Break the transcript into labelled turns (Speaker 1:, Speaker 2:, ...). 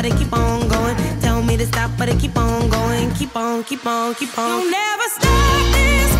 Speaker 1: but it keep on going. Tell me to stop, but it keep on going. Keep on, keep on, keep on. You'll never stop this